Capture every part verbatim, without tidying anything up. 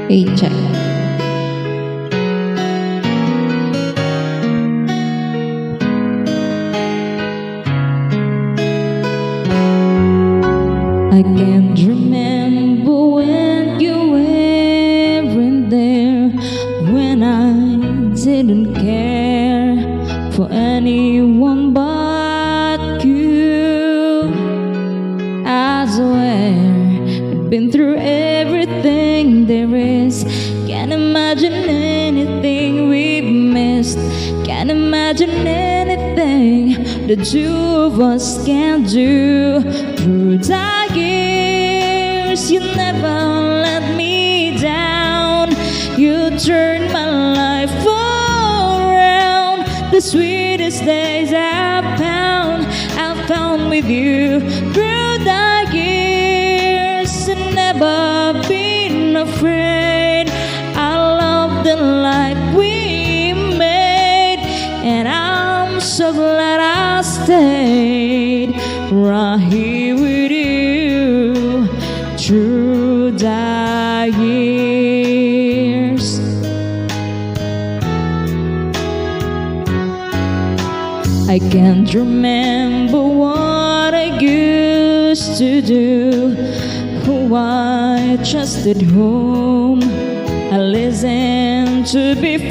Hey, check. I can't remember when you weren't there, when I didn't care for anyone but you. I swear I've been through everything there is. Can't imagine anything we've missed. Can't imagine anything the two of us can do. Through the years, you never let me down. You turned my life around. The sweetest days I've found, I've found with you. Through the years, I've never been afraid. I love the life we made, and I'm so glad I stayed right here with you through the years. I can't remember what I used to do, who I trusted, whom I listened to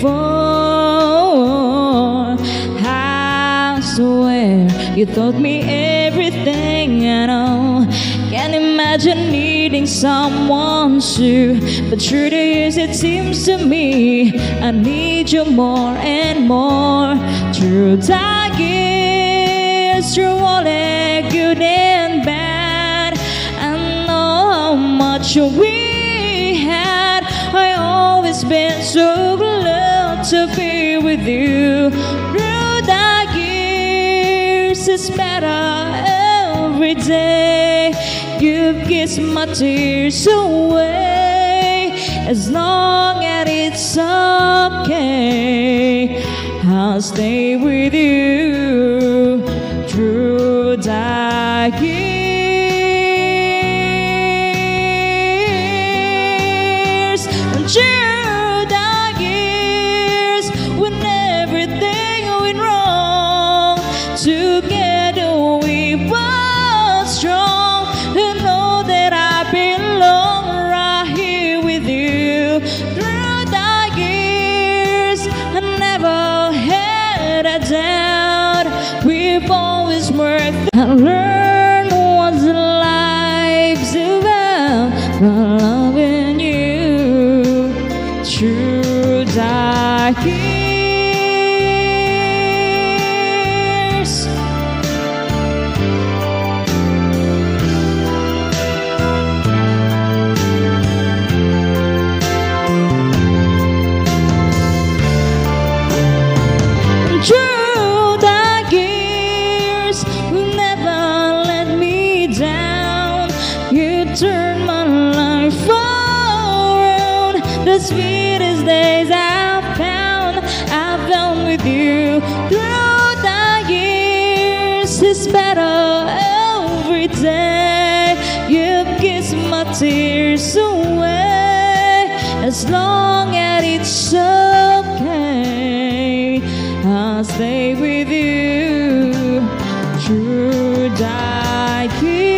before. I swear you taught me everything I know. Can't imagine needing someone to, but through the years it seems to me I need you more and more. Through the years, through all the good and bad, I know how much we had. I always been so glad to be with you. Through the years, it's better every day. You kiss my tears away. As long as it's okay, I'll stay with you through the years. Through the years, when everything went wrong, together we were strong. And know that I belong right here with you. Through the years, I never had a doubt. We've always worked. I learned what life's about by loving you through the years. Through the years, you never let me down. You turned my life around. The sweetest days I found, I found with you. Through the years, it's better every day. You kiss my tears away. As long as it's okay, I'll stay with you through the years.